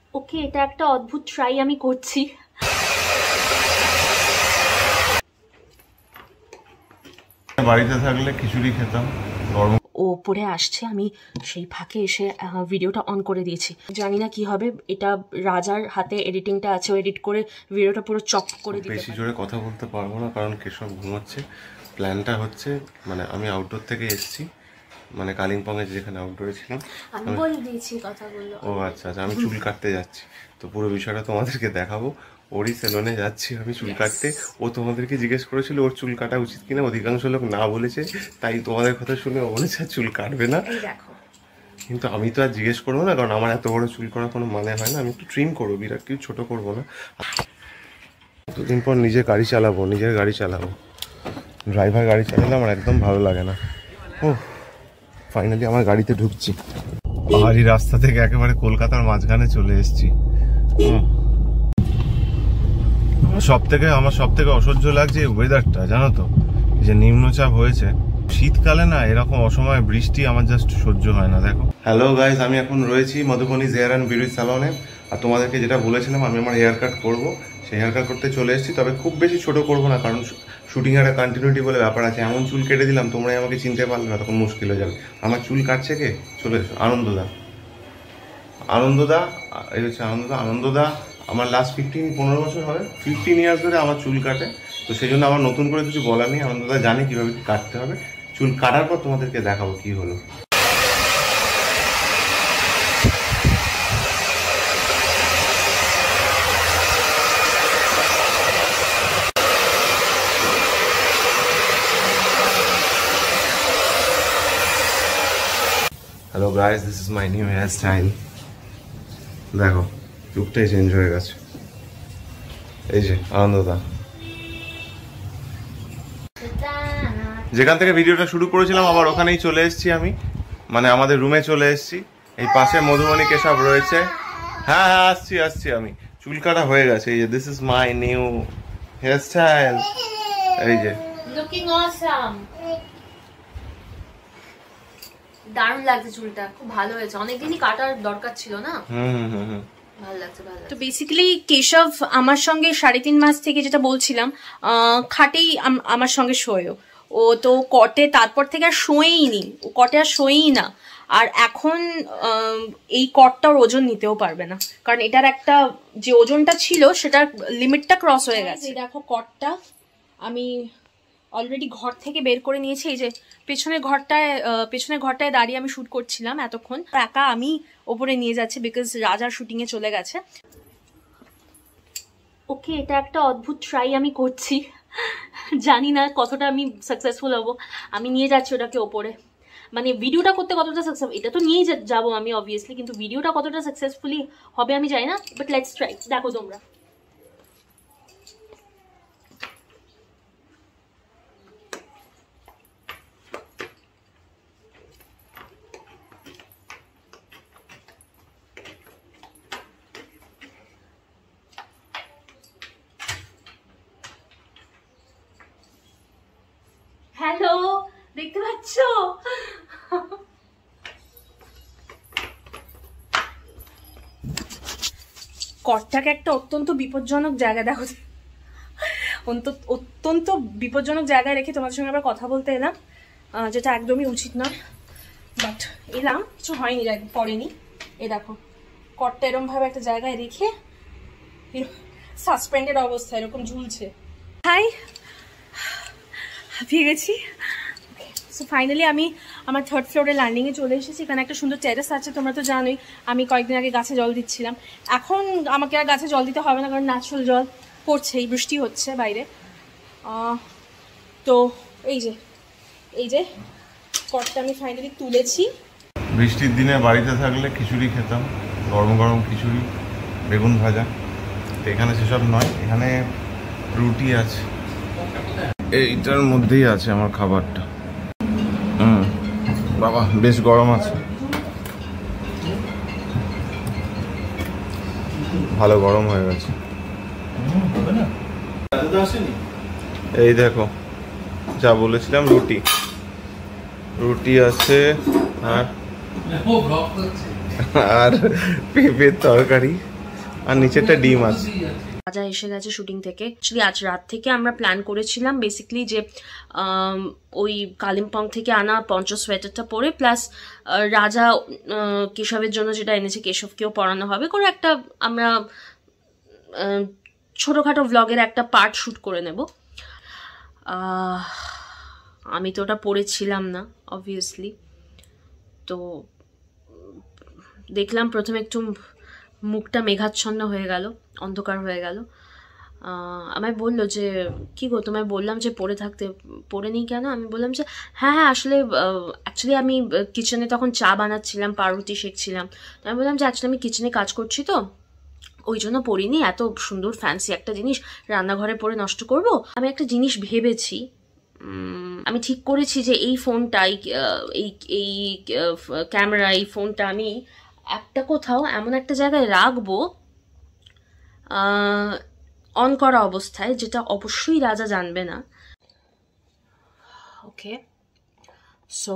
ওকে, এটা একটা অদ্ভুত ট্রাই আমি করছি। বাড়িতে থাকলে খিচুড়ি খেতাম গরম। ও পরে আসছে, আমি সেই ফাঁকে এসে ভিডিওটা অন করে দিয়েছি। জানি না কি হবে, এটা রাজার হাতে এডিটিংটা আছে, ও এডিট করে ভিডিওটা পুরো চপ করে দিবে। বেশি জোরে কথা বলতে পারবো না কারণ কেশব ঘুমাচ্ছে। প্ল্যানটা হচ্ছে মানে আমি আউটডোর থেকে এসেছি, মানে কালিম্পংয়ে যেখানে আউটডোরে ছিলাম আমি বলে দিয়েছি কথাগুলো। ও আচ্ছা আচ্ছা, আমি চুল কাটতে যাচ্ছি, তো পুরো বিষয়টা তোমাদেরকে দেখাবো। ওরই সেলুনে যাচ্ছি আমি চুল কাটতে। ও তোমাদেরকে জিজ্ঞেস করেছিল ওর চুল কাটা উচিত কিনা, অধিকাংশ লোক না বলেছে, তাই তোমাদের কথা শুনে ও বলেছে চুল কাটবে না। কিন্তু আমি তো আর জিজ্ঞেস করবো না, কারণ আমার এত বড় চুল করার কোনো মানে হয় না। আমি একটু ট্রিম করবো, বিরাট কিছু ছোট করবো না। দুদিন পর নিজে গাড়ি চালাবো, নিজের গাড়ি চালাবো। ড্রাইভার গাড়ি চালালে আমার একদম ভালো লাগে না। ও ফাইনালি আমার গাড়িতে ঢুকছি। পাহাড়ি রাস্তা থেকে একেবারে কলকাতার মাঝখানে চলে এসেছি। আমার সব থেকে অসহ্য লাগছে ওয়েদারটা, জানো তো, যে নিম্নচাপ হয়েছে শীতকালে না, এরকম অসময়ে বৃষ্টি আমার জাস্ট সহ্য হয় না। দেখো, হ্যালো গাইজ, আমি এখন রয়েছি মধুবনীজ হেয়ার অ্যান্ড বিউটি স্যালনে। আর তোমাদেরকে যেটা বলেছিলাম, আমি আমার হেয়ার কাট করবো, সেই হেয়ার কাট করতে চলে এসেছি। তবে খুব বেশি ছোট করবো না, কারণ শুটিং এর একটা কন্টিনিউটি বলে ব্যাপার আছে। এমন চুল কেটে দিলাম তোমরাই আমাকে চিনতে পারলে না, তখন মুশকিল হয়ে যাবে। আমার চুল কাটছে কে? চলে এসো, আনন্দদা। এই হচ্ছে আনন্দদা আমার লাস্ট 15 বছর হবে, 15 ইয়ার্স ধরে আমার চুল কাটে। তো সেই জন্য আমার নতুন করে কিছু বলার নেই, আনন্দদা জানে কিভাবে কাটতে হবে। চুল কাটার পর তোমাদেরকে দেখাবো কি হলো। Hello guys, this is my new hair style. দেখো লুকটাই চেঞ্জ হয়ে গেছে। এই যে আনন্দদা, যেখান থেকে ভিডিওটা শুরু করেছিলাম আবার ওখানেই চলে এসেছি আমি, মানে আমাদের রুমে চলে এসেছি। এই পাশে মধুবনী কেশব রয়েছে। হ্যাঁ হ্যাঁ, আসছি আমি। চুল কাটা হয়ে গেছে। এই যে this is my new hair style. এই যে লুকিং অসাম, দারুণ লাগছে চুলটা, খুব ভালো হয়েছে। অনেকদিনই কাটার দরকার ছিল না। ভালো লাগছে। তো বেসিক্যালি কেশব আমার সঙ্গে 3.5 মাস থেকে, যেটা বলছিলাম, খাটেই আমার সঙ্গে শোয়ও। ও তো কটে তারপর থেকে আর শোয়েই নি, ও কটে আর শোয়েই না। আর এখন এই কটটার ওজন নিতেও পারবে না, কারণ এটার একটা যে ওজনটা ছিল সেটার লিমিটটা ক্রস হয়ে গেছে। দেখো কটটা আমি অলরেডি ঘর থেকে বের করে নিয়েছি। এই যে পেছনের ঘরটায় দাঁড়িয়ে আমি শুট করছিলাম এতক্ষণ। একা আমি ওপরে নিয়ে যাচ্ছি, বিকজ রাজার শুটিংয়ে চলে গেছে। ওকে, এটা একটা অদ্ভুত ট্রাই আমি করছি, জানি না কতটা আমি সাকসেসফুল হব। আমি নিয়ে যাচ্ছি ওটাকে ওপরে, মানে ভিডিওটা করতে কতটা সাকসেসফুল, এটা তো নিয়েই যাবো আমি অবভিয়াসলি, কিন্তু ভিডিওটা কতটা সাকসেসফুলি হবে আমি জানি না। But let's try. দেখো তোমরা। হ্যালো, দেখতে পাচ্ছ? কটটাকে একটা অত্যন্ত বিপজ্জনক জায়গা, দেখো অত্যন্ত বিপজ্জনক জায়গায় রেখে তোমাদের সঙ্গে আবার কথা বলতে এলাম, যেটা একদমই উচিত নয়। বাট এলাম, কিছু হয়নি, পড়েনি। এ দেখো কটটা এরকম ভাবে একটা জায়গায় রেখে সাসপেন্ডেড অবস্থায় এরকম ঝুলছে। হাই, হাঁপিয়ে গেছি। সো ফাইনালি আমি আমার 3rd ফ্লোরে ল্যান্ডিংয়ে চলে এসেছি। এখানে একটা সুন্দর টেরেস আছে, তোমরা তো জানোই। আমি কয়েকদিন আগে গাছে জল দিচ্ছিলাম। এখন আমাকে আর গাছে জল দিতে হবে না, কারণ ন্যাচারাল জল পড়ছেই, বৃষ্টি হচ্ছে বাইরে। তো এই যে কটটা আমি ফাইনালি তুলেছি। বৃষ্টির দিনে বাড়িতে থাকলে খিচুড়ি খেতাম, গরম গরম খিচুড়ি, বেগুন ভাজা। এখানে সেসব নয়, এখানে রুটি আছে, এইটার মধ্যেই আছে আমার খাবারটা। বাবা বেশ গরম আছে, ভালো গরম হয়ে গেছে। এই দেখো যা বলেছিলাম, রুটি আছে আর পেঁপের তরকারি। আর নিচেরটা ডিম আছে। রাজা এসে গেছে শুটিং থেকে। অ্যাকচুয়ালি আজ রাত থেকে আমরা প্ল্যান করেছিলাম বেসিক্যালি যে ওই কালিম্পং থেকে আনা পঞ্চ সোয়েটারটা পরে প্লাস রাজা কেশবের জন্য যেটা এনেছে কেশবকেও পরানো হবে করে একটা আমরা ছোটোখাটো ভ্লগের একটা পার্ট শ্যুট করে নেব। আমি তো ওটা পড়েছিলাম না অবভিয়াসলি, তো দেখলাম প্রথমে একটু মুখটা মেঘাচ্ছন্ন হয়ে গেল, অন্ধকার হয়ে গেল। আমায় বললো যে কি গো তোমায় বললাম যে পড়ে থাকতে, পড়ে নিই কেন? আমি বললাম যে হ্যাঁ হ্যাঁ আসলে অ্যাকচুয়ালি আমি কিচেনে তখন চা বানাচ্ছিলাম, পাউরুটি শেখছিলাম, তো আমি বললাম যে অ্যাকচুয়ালি আমি কিচেনে কাজ করছি তো ওই জন্য পড়িনি, এত সুন্দর ফ্যান্সি একটা জিনিস রান্নাঘরে পরে নষ্ট করব। আমি একটা জিনিস ভেবেছি, আমি ঠিক করেছি যে এই ফোনটা এই ক্যামেরা এই ফোনটা আমি একটা কোথাও এমন একটা জায়গায় রাখবো অন করা অবস্থায়, যেটা অবশ্যই রাজা জানবে না। ওকে, সো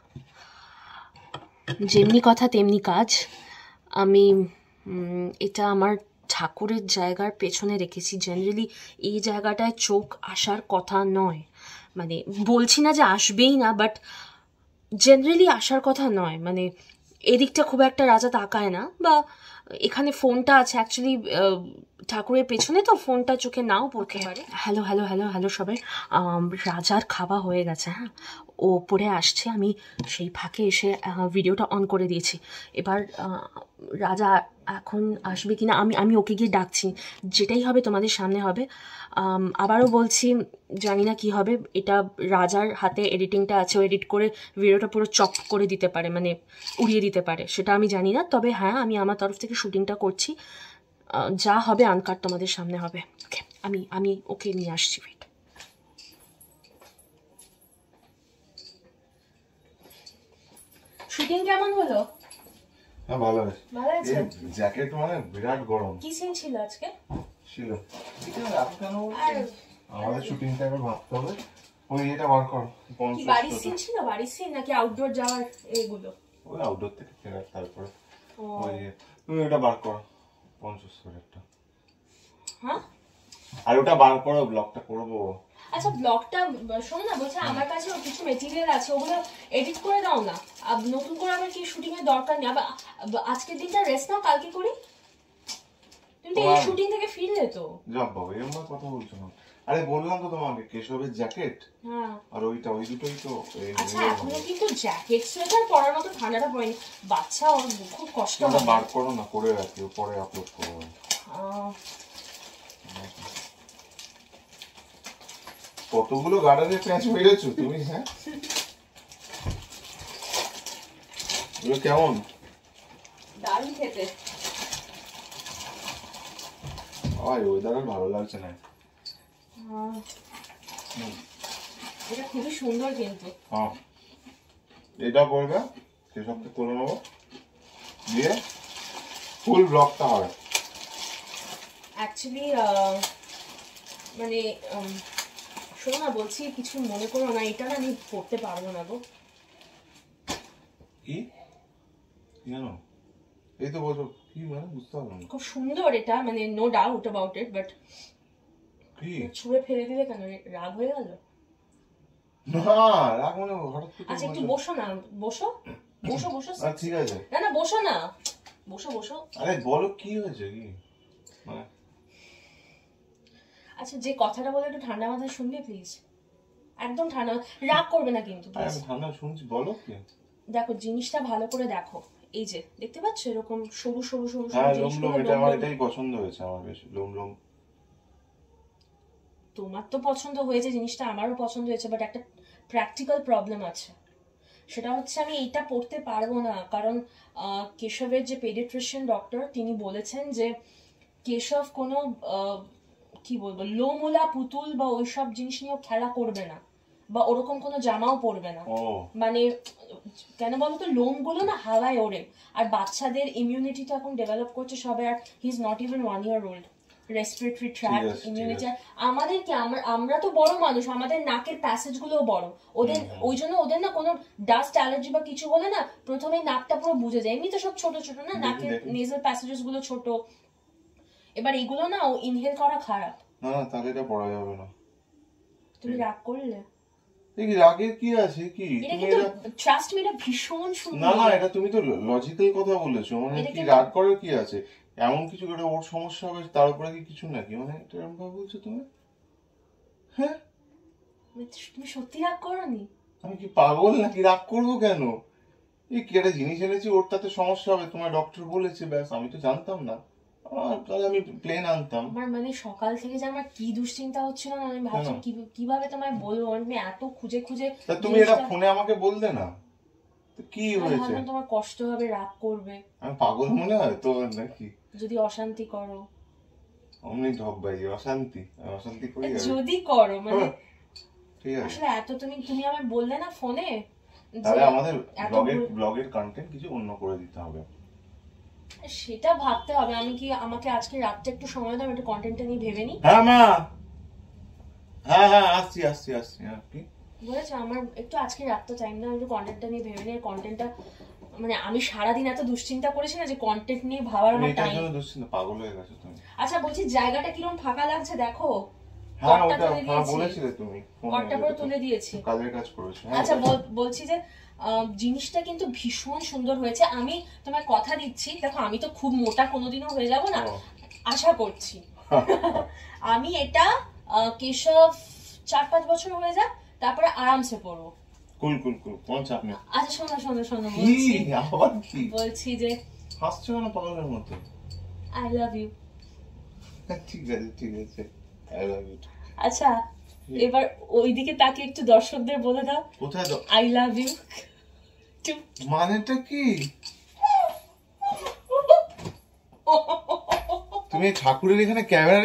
যেমনি কথা তেমনি কাজ। আমি এটা আমার ঠাকুরের জায়গার পেছনে রেখেছি। জেনারেলি এই জায়গাটায় চোখ আসার কথা নয়, মানে বলছি না যে আসবেই না, বাট জেনারেলি আসার কথা নয়, মানে এদিকটা খুব একটা রাজা তাকায় না, বা এখানে ফোনটা আছে অ্যাকচুয়ালি ঠাকুরের পেছনে, তো ফোনটা চোখে নাও পড়তে পারে। হ্যালো হ্যালো হ্যালো হ্যালো সবাই, রাজার খাওয়া হয়ে গেছে, হ্যাঁ ও পরে আসছে, আমি সেই ফাঁকে এসে ভিডিওটা অন করে দিয়েছি। এবার রাজা এখন আসবে কিনা আমি ওকে গিয়ে ডাকছি, যেটাই হবে তোমাদের সামনে হবে। আবারও বলছি জানি না কি হবে, এটা রাজার হাতে এডিটিংটা আছে, ও এডিট করে ভিডিওটা পুরো চপ করে দিতে পারে, মানে উড়িয়ে দিতে পারে, সেটা আমি জানি না। তবে হ্যাঁ আমি আমার তরফ থেকে শুটিংটা করছি, যা হবে আনকাট তোমাদের সামনে হবে। ওকে, আমি ওকে নিয়ে আসছি। ওয়েট, শুটিং কেমন হলো? হ্যাঁ ভালো আছে। ভালো আছে। জ্যাকেট মানে বিরাট গরম। কি সিন ছিল আজকে? ছিল আমাদের শুটিংটা একবার ভাবতে হবে। ওই এটা বার কর। কি বাড়ির সিন ছিল? বাড়ির সিন নাকি আউটডোর যাওয়ার এগুলো? ওই আউটডোর থেকে ফেরার তারপরে ওই তুমি এটা বার কর 50 একটা। হ্যাঁ আর ওটা বার করো, ব্লগটা করবো। আচ্ছা ব্লগটা শোনো না, বলছে আমার কাছে কিছু মেটেরিয়াল আছে, ওগুলো এডিট করে দাও না, নতুন করে আমার কি শুটিং এর দরকার নেই। আজকের দিনটা রেস্ট নাও, কালকে করি। তুমি তো এই শুটিং থেকে ফিরলে তো। যা বাবা এরকম কথা বলছো না। আরে বললাম তো তোমাকে কেশবের জ্যাকেট আর ওইটা, ওই দুটোই তো। আচ্ছা এখনো কিন্তু জ্যাকেট সোয়েটার পরার মতো ঠান্ডাটা পড়েনি, বাচ্চা ওর খুব কষ্ট হবে। বার করো না, করে রাখি, পরে আপলোড করবো। কতগুলো গার্ডারের প্যাঁচ মেরেছো তুমি? হ্যাঁ এগুলো কেমন? দারুণ খেতে। ওয়েদার ভালো লাগছে না। এটা খুবই সুন্দর কিন্তু। হ্যাঁ এটা করবে, সেসবকে তুলে নেবো, দিয়ে ফুল ব্লগটা হবে। অ্যাকচুয়ালি মানে শোনো না, বলছি কিছু মনে করো না, এটা না আমি পড়তে পারবো না গো। কি জানো এই তো বলছো কি, মানে বুঝতে পারলাম না। খুব সুন্দর এটা, মানে no doubt about it, but কি ছুঁড়ে ফেলে দিলে কেন? রাগ হয়ে গেল? না রাগ মানে হঠাৎ করে। আচ্ছা একটু বসো না, বসো বসো বসো। ঠিক আছে, না না বসো না, বসো বসো। আরে বলো কি হয়েছে কি? আচ্ছা যে কথাটা বলে একটু ঠান্ডা মাথায় শুনবে প্লিজ, একদম ঠান্ডা, রাগ করবে না কিন্তু প্লিজ। আমি ঠান্ডা শুনছি, বলো কি। দেখো জিনিসটা ভালো করে দেখো, এই যে দেখতে পাচ্ছ এরকম সরু সরু সরু জিনিসগুলো, এটা আমার এটাই পছন্দ হয়েছে, আমার বেশ লোম লোম। তোমার তো পছন্দ হয়েছে জিনিসটা, আমারও পছন্দ হয়েছে, বাট একটা প্র্যাকটিক্যাল প্রবলেম আছে, সেটা হচ্ছে আমি এইটা পড়তে পারবো না, কারণ কেশবের যে পেডিয়াট্রিশিয়ান ডক্টর তিনি বলেছেন যে কেশব কোনো কি বলবো লোমোলা পুতুল বা ওইসব জিনিস নিয়েও খেলা করবে না, বা ওরকম কোনো জামাও পরবে না। মানে কেন বলতো, লোমগুলো না হাওয়ায় ওড়ে, আর বাচ্চাদের ইমিউনিটি তো এখন ডেভেলপ করছে সবে, আর he is not even 1 year old। Respiratory tract, immunity, আমাদের কি আমরা তো বড় মানুষ, আমাদের নাকের প্যাসেজ গুলোও বড়, ওদের ওই জন্য ওদের না কোনো ডাস্ট অ্যালার্জি বা কিছু হলে না প্রথমে নাকটা পুরো বুঝে যায়, এমনি তো সব ছোট ছোট না নাকের নেজাল প্যাসেজেস গুলো ছোট, এবার এগুলো না ও ইনহেল করা খারাপ। না তাহলে এটা পড়া যাবে না। তুমি রাগ করলে? এই রাগের কি আছে কি? তুমি ট্রাস্ট মি, এটা ভীষণ সুন্দর। না এটা তুমি তো লজিক্যাল কথা বলেছো, মানে কি রাগ করার কি আছে? এমন কিছু করে ওর সমস্যা হবে তার উপরে কি কিছু নাকি? মানে এটা এরকম ভাবে বলছো তুমি? হ্যাঁ তুমি সত্যি রাগ করোনি? আমি কি পাগল নাকি? রাগ করবো কেন? এই কি একটা জিনিস এনেছি, ওর তাতে সমস্যা হবে তোমার ডক্টর বলেছে, ব্যাস। আমি তো জানতাম না, তাহলে আমি প্লেন আনতাম। আমার মানে সকাল থেকে যে আমার কি দুশ্চিন্তা হচ্ছিল না, আমি ভাবছি কিভাবে তোমায় বলবো। আমি এত খুঁজে তুমি এটা ফোনে আমাকে বললে না কি হয়েছে? তোমার কষ্ট হবে, রাগ করবে। আমি পাগল মনে হয় তো নাকি? যদি অশান্তি করো অমনি ঢপ বাজি। অশান্তি করি যদি করো, মানে ঠিক আছে। আসলে এত তুমি আমায় বললে না ফোনে, তাহলে আমাদের ব্লগের কন্টেন্ট কিছু অন্য করে দিতে হবে, সেটা ভাবতে হবে। আমাকে আজকে রাতটা একটু সময় দাও, একটু কন্টেন্টটা নিয়ে ভেবে নি। হ্যাঁ মা, হ্যাঁ আসছি কি বলেছে আমার একটু আজকে রাতটা টাইম দাও, একটু কন্টেন্টটা নিয়ে ভেবে নি। কন্টেন্টটা মানে আমি সারাদিন এত দুশ্চিন্তা করেছি না যে কন্টেন্ট নিয়ে ভাবার আমার টাইম। দুশ্চিন্তা পাগল হয়ে গেছো তুমি। আচ্ছা বলছি, জায়গাটা কিরকম ফাঁকা লাগছে দেখো। হ্যাঁ ওটা বলেছিলে তুমি, কটটা পুরো তুলে দিয়েছি, কাজের কাজ করেছো। আচ্ছা বলছি যে জিনিসটা কিন্তু ভীষণ সুন্দর হয়েছে। আমি তোমায় কথা দিচ্ছি, দেখো আমি তো খুব মোটা কোনোদিনও হয়ে যাব না, আশা করছি। আমি এটা কেশব 4-5 বছর হয়ে যাক, তারপরে আরামসে পরবো। কুল কোন চাপ নেই। আচ্ছা শোনো বলছি যে হাসছো না পাগলের মতো? I love you. ঠিক আছে আই লাভ ইউ। আচ্ছা এবার ওইদিকে তাকে একটু দর্শকদের বলে দাও। কোথায়? আই লাভ ইউ মানেটা কি? তুমি ঠাকুরের এখানে ক্যামেরা,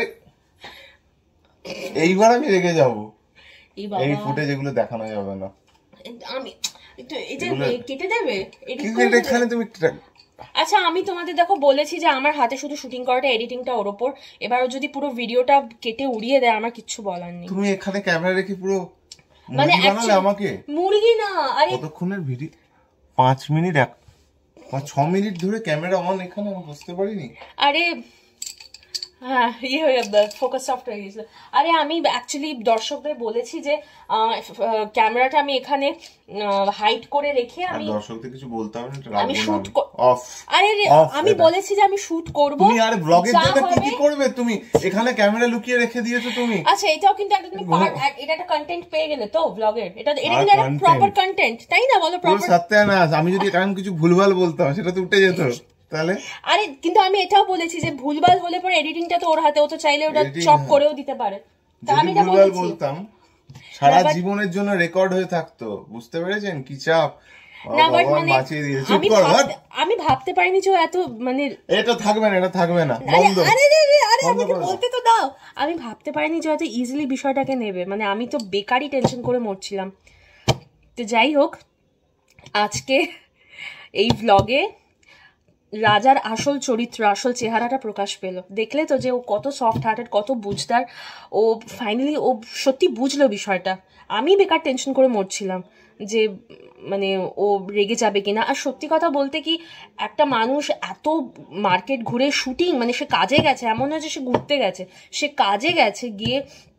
এইবার আমি রেগে যাব। এই ফুটেজ এগুলো দেখানো যাবে না। আমি একটু এটা কেটে দেবে এখানে তুমি। আচ্ছা আমি তোমাদের দেখো বলেছি যে আমার হাতে শুধু শুটিং করাটা, এডিটিংটা ওর ওপর। এবার যদি পুরো ভিডিওটা কেটে উড়িয়ে দেয় আমার কিচ্ছু বলার নেই। তুমি এখানে ক্যামেরা রেখে পুরো মানে আমাকে মুরগি না। আরে কতক্ষণের ভিডিও? 5 মিনিট 6 মিনিট ধরে ক্যামেরা অন এখানে, আমি বুঝতে পারিনি। আরে হ্যাঁ ফোকাস সফট হয়ে গেছিল। আরে আমি অ্যাকচুয়ালি দর্শকদের বলেছি যে ক্যামেরাটা আমি এখানে হাইড করে রেখে আমি দর্শকদের কিছু বলতে হবে না, আমি শুট অফ। আরে আমি বলেছি যে আমি শুট করব। তুমি আরে ব্লগের জন্য কি করবে? তুমি এখানে ক্যামেরা লুকিয়ে রেখে দিয়েছো তুমি। আচ্ছা এটাও কিন্তু একটা তুমি এটা একটা কন্টেন্ট পেয়ে গেলে তো ব্লগের। এটা কিন্তু একটা প্রপার কন্টেন্ট, তাই না? বলো প্রপার। সত্যি না, আমি যদি কারণ কিছু ভুলভাল বলতাম সেটা তো উঠে যেত তাহলে। আরে কিন্তু আমি এটাও বলেছি যে ভুলভাল হলে পরে এডিটিংটা তো ওর হাতে, ও তো চাইলে ওটা চপ করেও দিতে পারে। তা আমি এটা বলতাম সারা জীবনের জন্য রেকর্ড হয়ে থাকতো, বুঝতে পেরেছেন কি চাপ? না বাট মানে আমি ভাবতে পারিনি যে এত মানে এটা থাকবে না বন্ধ। আরে আমাকে বলতে তো দাও। আমি ভাবতে পারিনি যে এত ইজিলি বিষয়টাকে নেবে, মানে আমি তো বেকারই টেনশন করে মরছিলাম। তো যাই হোক, আজকে এই ভ্লগে রাজার আসল চরিত্র, আসল চেহারাটা প্রকাশ পেল। দেখলে তো যে ও কত সফট হার্টেড, কত বুঝদার। ও ফাইনালি ও সত্যি বুঝলো বিষয়টা। আমি বেকার টেনশন করে মরছিলাম যে মানে ও রেগে যাবে কিনা। আর সত্যি কথা বলতে কি, একটা মানুষ এত মার্কেট ঘুরে শুটিং, মানে সে কাজে গেছে, এমন নয় যে সে ঘুরতে গেছে, সে কাজে গেছে, গিয়ে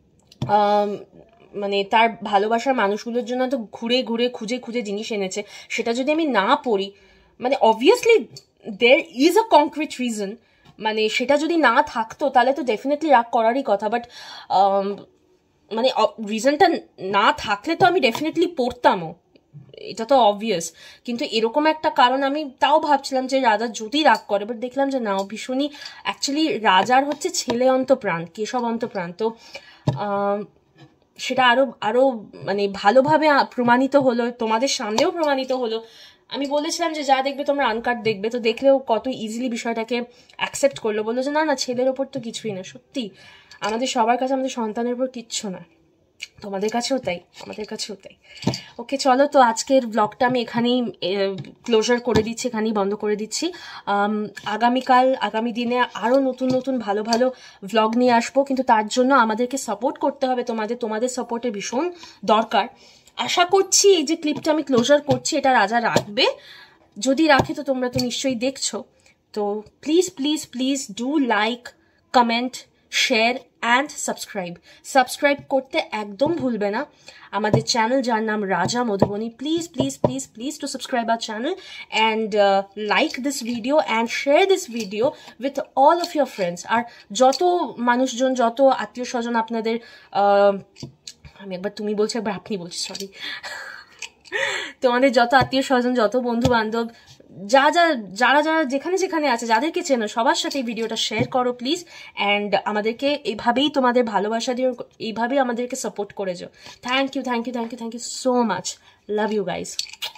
মানে তার ভালোবাসার মানুষগুলোর জন্য তো ঘুরে খুঁজে জিনিস এনেছে। সেটা যদি আমি না পড়ি, মানে obviously there is a concrete reason, মানে সেটা যদি না থাকতো তাহলে তো ডেফিনেটলি রাগ করারই কথা। বাট মানে রিজনটা না থাকলে তো আমি ডেফিনেটলি পড়তামও, এটা তো অবভিয়াস। কিন্তু এরকম একটা কারণ, আমি তাও ভাবছিলাম যে রাজা যদি রাগ করে, বাট দেখলাম যে না, ও ভীষণই অ্যাকচুয়ালি রাজার হচ্ছে ছেলে অন্তপ্রাণ, কেশব অন্তপ্রাণ। তো সেটা আরো মানে ভালোভাবে প্রমাণিত হলো, তোমাদের সামনেও প্রমাণিত হলো। আমি বলেছিলাম যে যা দেখবে তোমরা আনকাট দেখবে, তো দেখলেও কত ইজিলি বিষয়টাকে অ্যাকসেপ্ট করলো, বললো যে না ছেলের ওপর তো কিছুই না। সত্যি আমাদের সবার কাছে আমাদের সন্তানের উপর কিচ্ছু না, তোমাদের কাছেও তাই, আমাদের কাছেও তাই। ওকে চলো, তো আজকের ব্লগটা আমি এখানেই ক্লোজার করে দিচ্ছি, এখানেই বন্ধ করে দিচ্ছি। আগামী দিনে আরও নতুন ভালো ভ্লগ নিয়ে আসবো, কিন্তু তার জন্য আমাদেরকে সাপোর্ট করতে হবে। তোমাদের সাপোর্টের ভীষণ দরকার। আশা করছি এই যে ক্লিপটা আমি ক্লোজার করছি এটা রাজা রাখবে, যদি রাখে তো তোমরা তো নিশ্চয়ই দেখছো। তো please do like, comment, share and subscribe করতে একদম ভুলবে না আমাদের চ্যানেল, যার নাম Raja Madhubani. Please please please please to subscribe our channel and like this video and share this video with all of your friends. আর যত মানুষজন, যত আত্মীয় স্বজন আপনাদের, আমি একবার তুমি বলছি একবার আপনি বলছি, সরি, তোমাদের যত আত্মীয় স্বজন, যত বন্ধু বান্ধব, যারা যেখানে আছে, যাদেরকে চেনো, সবার সাথে এই ভিডিওটা শেয়ার করো প্লিজ। অ্যান্ড আমাদেরকে এইভাবেই তোমাদের ভালোবাসা দিয়ে এইভাবেই আমাদেরকে সাপোর্ট করে যাও। Thank you so much. Love you guys.